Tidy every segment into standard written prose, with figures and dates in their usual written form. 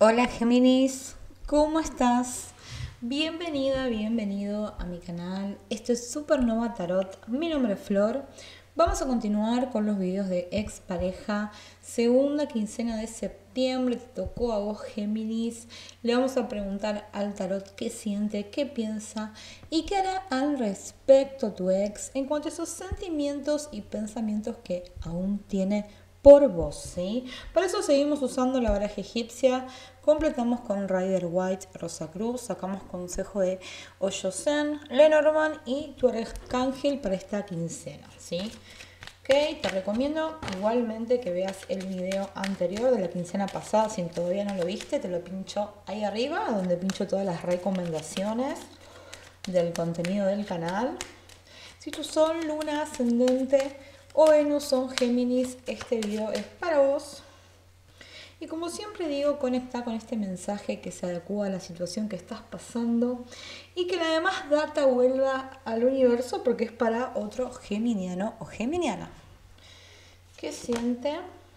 Hola Géminis, ¿cómo estás? Bienvenida, bienvenido a mi canal. Esto es Supernova Tarot. Mi nombre es Flor. Vamos a continuar con los videos de expareja. Segunda quincena de septiembre, te tocó a vos Géminis. Le vamos a preguntar al tarot qué siente, qué piensa y qué hará al respecto tu ex en cuanto a esos sentimientos y pensamientos que aún tiene por vos, ¿sí? Para eso seguimos usando la baraja egipcia, completamos con Rider White, Rosa Cruz, sacamos consejo de Osho Zen, Lenormand y tu arcángel para esta quincena, ¿sí? Ok, te recomiendo igualmente que veas el video anterior de la quincena pasada, si todavía no lo viste, te lo pincho ahí arriba, donde pincho todas las recomendaciones del contenido del canal. Si tu sol, luna, ascendente o Venus son Géminis, este video es para vos. Y como siempre digo, conecta con este mensaje que se adecua a la situación que estás pasando y que la demás data vuelva al universo porque es para otro geminiano o geminiana. ¿Qué siente?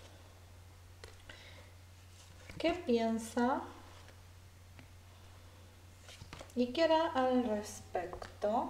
¿Qué piensa? ¿Y qué hará al respecto?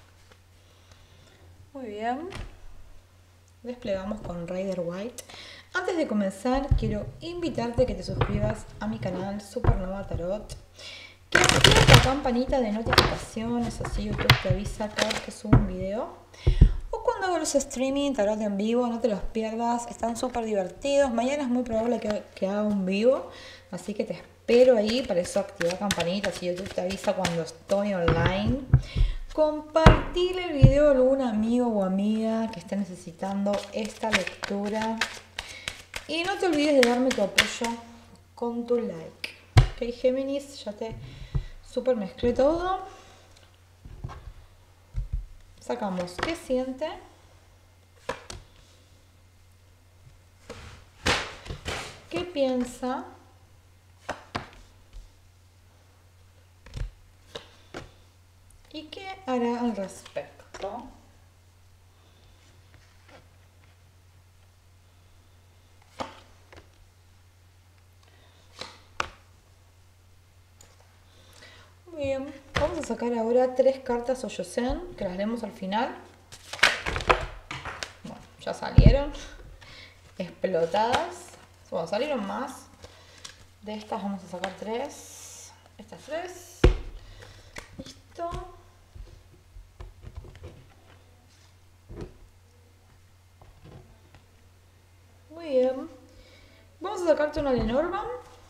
Muy bien. Desplegamos con Rider White. Antes de comenzar, quiero invitarte a que te suscribas a mi canal Supernova Tarot. Que actives la campanita de notificaciones, así YouTube te avisa cada vez que subo un video. O cuando hago los streaming tarot en vivo, no te los pierdas, están súper divertidos. Mañana es muy probable que haga un vivo, así que te espero ahí. Para eso activa campanita, así YouTube te avisa cuando estoy online. Compartir el video a algún amigo o amiga que esté necesitando esta lectura. Y no te olvides de darme tu apoyo con tu like. Ok, Géminis, ya te super mezclé todo. Sacamos qué siente. ¿Qué piensa? ¿Y qué hará al respecto? Muy bien, vamos a sacar ahora 3 cartas Osho Zen, que las leemos al final. Bueno, ya salieron. Explotadas. Bueno, salieron más. De estas vamos a sacar 3. Estas 3. Listo. Muy bien. Vamos a sacarte una Lenormand.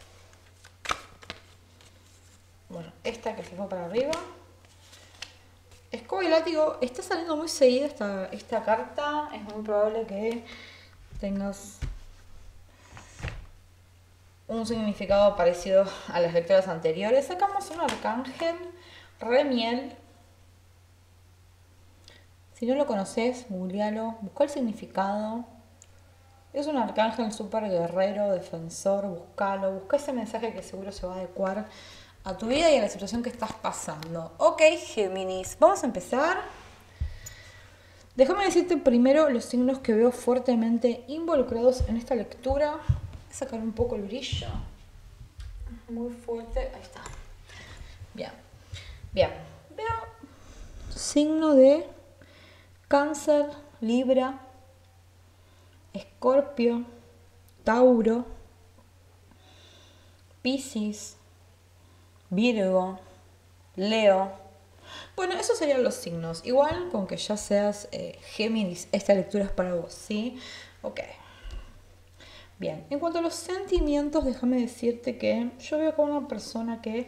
Bueno, esta que se fue para arriba. Escoba y látigo. Está saliendo muy seguida esta carta. Es muy probable que tengas un significado parecido a las lecturas anteriores. Sacamos un arcángel, Remiel. Si no lo conoces, googlealo, busca el significado. Es un arcángel súper guerrero, defensor, buscalo. Busca ese mensaje que seguro se va a adecuar a tu vida y a la situación que estás pasando. Ok, Géminis, vamos a empezar. Déjame decirte primero los signos que veo fuertemente involucrados en esta lectura. Voy a sacar un poco el brillo. Muy fuerte, ahí está. Bien, bien. Veo signo de Cáncer, Libra, Escorpio, Tauro, Piscis, Virgo, Leo. Bueno, esos serían los signos. Igual con que ya seas Géminis, esta lectura es para vos, ¿sí? Ok. Bien, en cuanto a los sentimientos, déjame decirte que yo veo como una persona que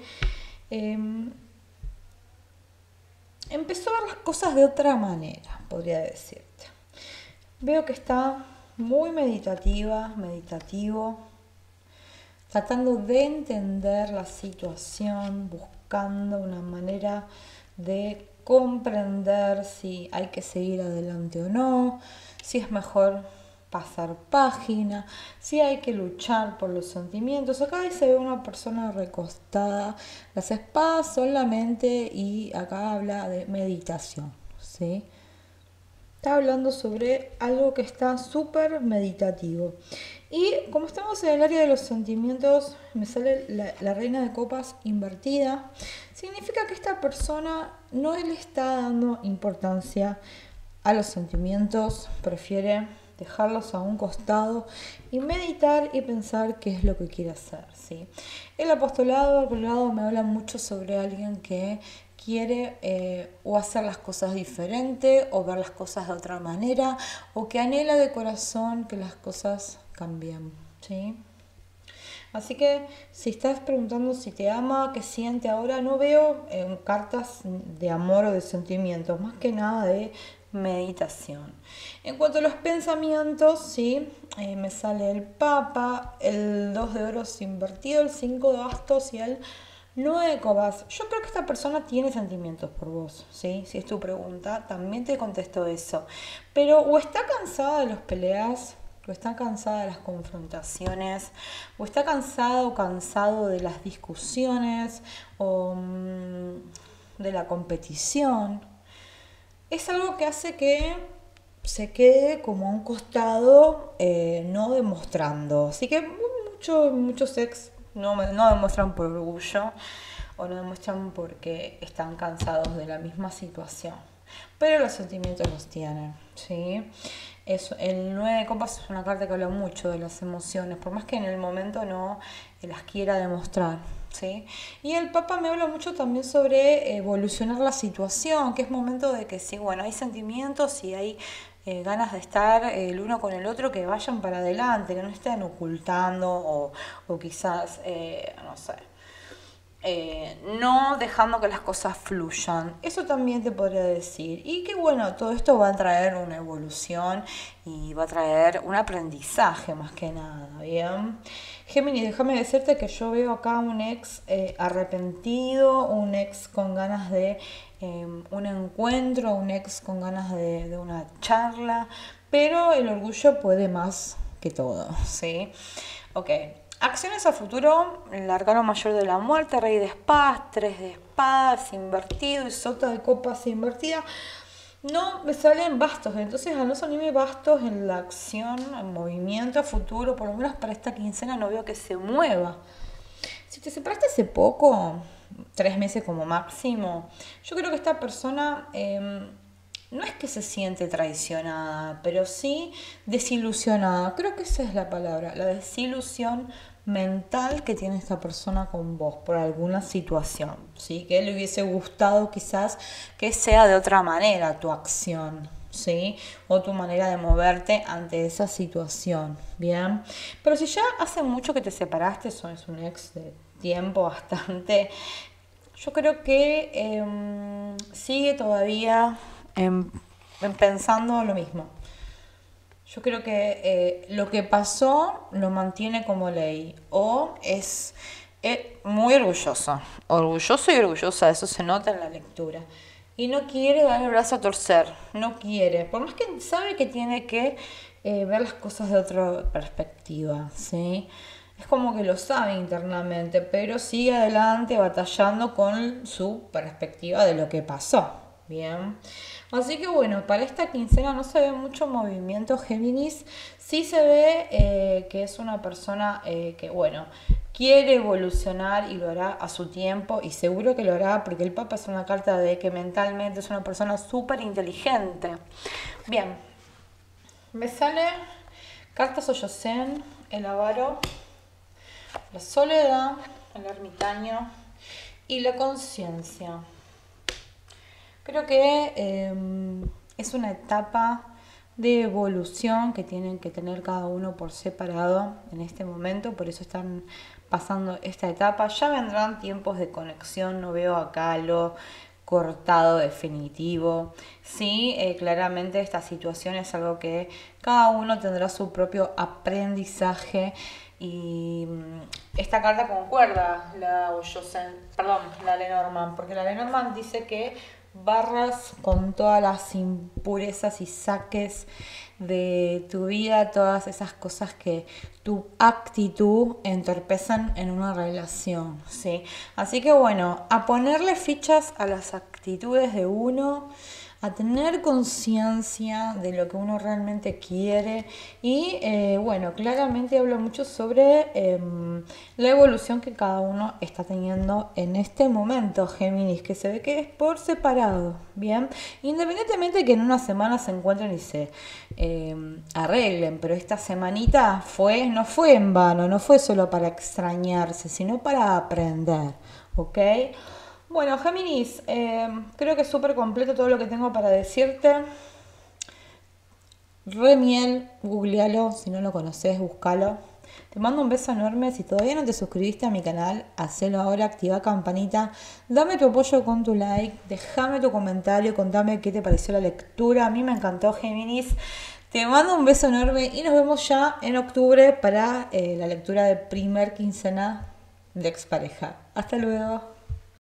empezó a ver las cosas de otra manera, podría decirte. Veo que está muy meditativa, meditativo, tratando de entender la situación, buscando una manera de comprender si hay que seguir adelante o no, si es mejor pasar página, si hay que luchar por los sentimientos. Acá se ve una persona recostada, las espadas solamente, y acá habla de meditación, ¿sí? Está hablando sobre algo que está súper meditativo. Y como estamos en el área de los sentimientos, me sale la reina de copas invertida. Significa que esta persona no le está dando importancia a los sentimientos, prefiere dejarlos a un costado y meditar y pensar qué es lo que quiere hacer, ¿sí? El apostolado, por un lado, me habla mucho sobre alguien que quiere o hacer las cosas diferente o ver las cosas de otra manera o que anhela de corazón que las cosas cambien, ¿sí? Así que si estás preguntando si te ama, qué siente ahora, no veo cartas de amor o de sentimientos, más que nada de meditación. En cuanto a los pensamientos, sí, me sale el Papa, el 2 de oros invertido, el 5 de bastos y el 9 de copas. Yo creo que esta persona tiene sentimientos por vos, ¿sí? Si es tu pregunta, también te contesto eso. Pero o está cansada de las peleas, o está cansada de las confrontaciones, o está cansado o cansado de las discusiones, o de la competición. Es algo que hace que se quede como a un costado, no demostrando. Así que muchos ex no demuestran por orgullo o no demuestran porque están cansados de la misma situación. Pero los sentimientos los tienen, ¿sí? El 9 de copas es una carta que habla mucho de las emociones, por más que en el momento no las quiera demostrar, ¿sí? Y el Papa me habla mucho también sobre evolucionar la situación, que es momento de que sí, bueno, hay sentimientos y hay ganas de estar el uno con el otro, que vayan para adelante, que no estén ocultando o quizás, no sé, no dejando que las cosas fluyan. Eso también te podría decir. Y que bueno, todo esto va a traer una evolución y va a traer un aprendizaje más que nada, ¿bien? Géminis, déjame decirte que yo veo acá un ex arrepentido, un ex con ganas de un encuentro, un ex con ganas de una charla, pero el orgullo puede más que todo, ¿sí? Ok. Acciones a futuro, el arcano mayor de la muerte, rey de espadas, 3 de espadas invertido y sota de copas invertida. No me salen bastos, entonces al no salirme bastos en la acción, en movimiento a futuro, por lo menos para esta quincena no veo que se mueva. Si te separaste hace poco, 3 meses como máximo, yo creo que esta persona no es que se siente traicionada, pero sí desilusionada. Creo que esa es la palabra, la desilusión mental que tiene esta persona con vos por alguna situación, ¿sí? Que le hubiese gustado quizás que sea de otra manera tu acción, ¿sí? O tu manera de moverte ante esa situación, ¿bien? Pero si ya hace mucho que te separaste, eso es un ex de tiempo bastante, yo creo que sigue todavía pensando lo mismo. Yo creo que lo que pasó lo mantiene como ley o es muy orgulloso y orgullosa, eso se nota en la lectura. Y no quiere dar el brazo a torcer, no quiere, por más que sabe que tiene que ver las cosas de otra perspectiva, ¿sí? Es como que lo sabe internamente, pero sigue adelante batallando con su perspectiva de lo que pasó. Bien, así que bueno, para esta quincena no se ve mucho movimiento Géminis, sí se ve que es una persona que bueno, quiere evolucionar y lo hará a su tiempo y seguro que lo hará porque el Papa es una carta de que mentalmente es una persona súper inteligente. Bien, me sale cartas Oyosen, el avaro, la soledad, el ermitaño y la conciencia. Creo que es una etapa de evolución que tienen que tener cada uno por separado en este momento, por eso están pasando esta etapa. Ya vendrán tiempos de conexión, no veo acá lo cortado definitivo. Sí, claramente esta situación es algo que cada uno tendrá su propio aprendizaje y esta carta concuerda, la Lenormand, porque la Lenormand dice que barras con todas las impurezas y saques de tu vida, todas esas cosas que tu actitud entorpecen en una relación, ¿sí? Así que bueno, a ponerle fichas a las actitudes de uno, a tener conciencia de lo que uno realmente quiere y bueno, claramente habla mucho sobre la evolución que cada uno está teniendo en este momento, Géminis, que se ve que es por separado, ¿bien? Independientemente de que en una semana se encuentren y se arreglen, pero esta semanita no fue en vano, no fue solo para extrañarse, sino para aprender, ¿ok? Bueno, Géminis, creo que es súper completo todo lo que tengo para decirte. Re miel, googlealo, si no lo conoces, búscalo. Te mando un beso enorme. Si todavía no te suscribiste a mi canal, hacelo ahora, activa campanita. Dame tu apoyo con tu like, déjame tu comentario, contame qué te pareció la lectura. A mí me encantó, Géminis. Te mando un beso enorme y nos vemos ya en octubre para la lectura de primer quincena de expareja. Hasta luego.